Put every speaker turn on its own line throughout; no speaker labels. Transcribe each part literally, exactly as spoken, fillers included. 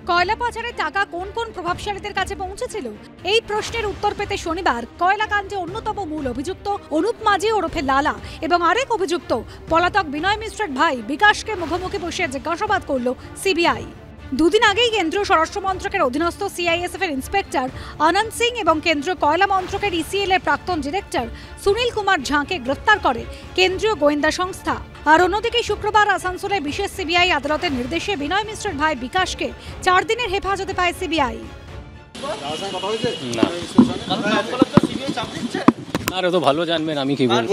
কয়লা পাচারের টাকা কোন কোন প্রভাবশালীদের কাছে পৌঁছেছিল? এই প্রশ্নের উত্তর পেতে শনিবার কয়লাকাণ্ডে অন্যতম মূল অভিযুক্ত অনুপ মাঝি ওরফে লালা এবং আরেক অভিযুক্ত পলাতক বিনয় মিশ্রের ভাই বিকাশকে মুখোমুখি বসে জিজ্ঞাসাবাদ করল সিবিআই। দুদিন আগেই কেন্দ্রীয় স্বরাষ্ট্র মন্ত্রকের অধীনস্থ সিআইএসএফ এর ইন্সপেক্টর আনন্দ সিং এবং কেন্দ্রীয় কয়লা মন্ত্রকের ইসিএল এর প্রাক্তন ডিরেক্টর সুনীল কুমার ঝাকে গ্রেফতার করে কেন্দ্রীয় গোয়েন্দা সংস্থা। আর অন্যদিকে শুক্রবার আসানসোলে বিশেষ সিবিআই আদালতের নির্দেশে বিনয় মিশ্রের ভাই বিকাশকে চার দিনের হেফাজতে পায় সিবিআই।
আরে তো ভালো জানবেন আমি কি বলবো।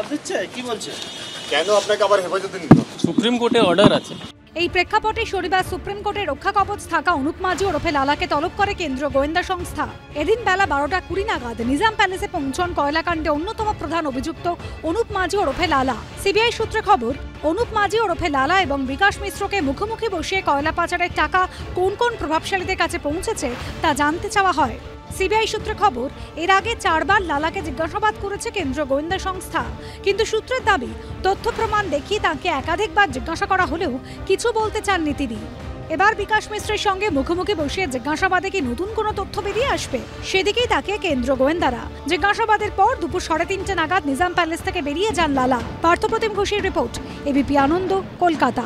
কেন আপনাকে আবার হেফাজতে নিল?
সুপ্রিম কোর্টে অর্ডার আছে।
এই প্রেক্ষাপটে শনিবার সুপ্রিম কোর্টের রক্ষা কবচ থাকা অনুপ মাঝি ওরফে লালাকে তলব করে কেন্দ্রীয় গোয়েন্দা সংস্থা। এদিন বেলা বারোটা কুড়ি নাগাদ নিজাম প্যালেসে পৌঁছন কয়লাকাণ্ডে অন্যতম প্রধান অভিযুক্ত অনুপ মাঝি ওরফে লালা। সিবিআই সূত্রে খবর, অনুপ মাঝি ওরফে লালা এবং বিকাশ মিশ্রকে মুখোমুখি বসিয়ে কয়লা পাচারের টাকা কোন কোন প্রভাবশালীদের কাছে পৌঁছেছে তা জানতে চাওয়া হয়। সিবিআই সূত্রে খবর, এর আগে চারবার লালাকে জিজ্ঞাসাবাদ করেছে কেন্দ্রীয় গোয়েন্দা সংস্থা, কিন্তু সূত্রের দাবি তথ্য প্রমাণ দেখিয়ে তাকে একাধিকবার জিজ্ঞাসা করা হলেও কিছু বলতে চাননি তিনি। এবার বিকাশ মিশ্রের সঙ্গে মুখোমুখি বসিয়ে জিজ্ঞাসাবাদে কি নতুন কোনো তথ্য বেরিয়ে আসবে, সেদিকেই তাকে কেন্দ্রীয় গোয়েন্দারা। জিজ্ঞাসাবাদের পর দুপুর সাড়ে তিনটে নাগাদ নিজাম প্যালেস থেকে বেরিয়ে যান লালা। পার্থপ্রতিম ঘোষের রিপোর্ট, এবিপি আনন্দ, কলকাতা।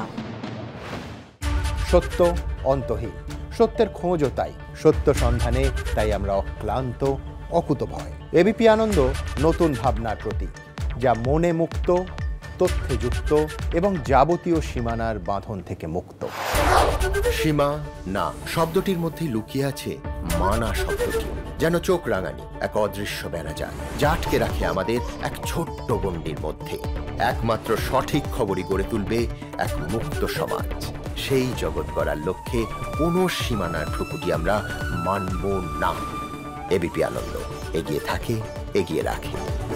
সত্য অন্তহীন, সত্যের খোঁজও তাই, সত্য সন্ধানে তাই আমরা অক্লান্ত, অকুতভয়। এবিপি আনন্দ নতুন ভাবনার প্রতীক, যা মনে মুক্ত, তথ্যে যুক্ত এবং যাবতীয় সীমানার বাঁধন থেকে মুক্ত।
সীমা না শব্দটির মধ্যে লুকিয়ে আছে মানা শব্দটি, যেন চোখ রাঙানি এক অদৃশ্য বেড়াজাল, যা আটকে রাখে আমাদের এক ছোট্ট গণ্ডির মধ্যে। একমাত্র সঠিক খবরই গড়ে তুলবে এক মুক্ত সমাজ। সেই জগৎ গড়ার লক্ষ্যে কোনো সীমানার ঠুকুটি আমরা মানব না। এবিপি আনন্দ এগিয়ে থাকে, এগিয়ে রাখে।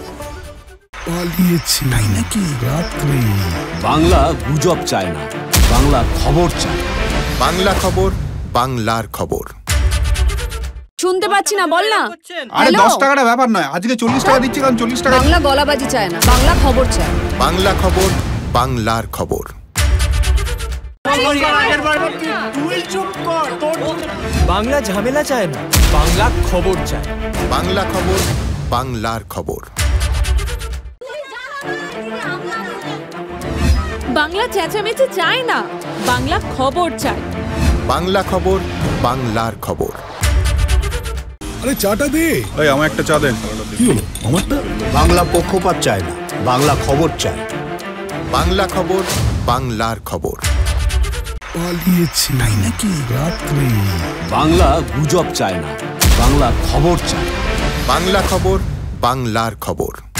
তাই নাকি? রাত্রে
বাংলা গুজব চায় না, বাংলা খবর চায়।
বাংলা খবর, বাংলার খবর।
শুনতে পাচ্ছি না, বল না।
আরে দশ টাকাটা ব্যাপার নয়, আজকে চল্লিশ টাকা দিচ্ছি, কারণ চল্লিশ টাকা।
বাংলা গলাবাজি চায় না, বাংলা খবর চায়।
বাংলা খবর, বাংলার খবর।
বাংলা ঝামেলা চায় না, বাংলা খবর চায়।
বাংলা খবর, বাংলার খবর।
বাংলা চেঁচামেচি চায় না, বাংলা খবর চায়।
বাংলা খবর, বাংলার খবর।
আরে চাটা দে। এই আমার একটা চা দেন। কি হলো আমারটা?
বাংলা পক্ষপাত চায় না, বাংলা খবর চায়।
বাংলা খবর, বাংলার খবর।
পালিয়েছি। তাই নাকি? রাত্রে
বাংলা গুজব চায় না, বাংলা খবর চায়।
বাংলা খবর, বাংলার খবর।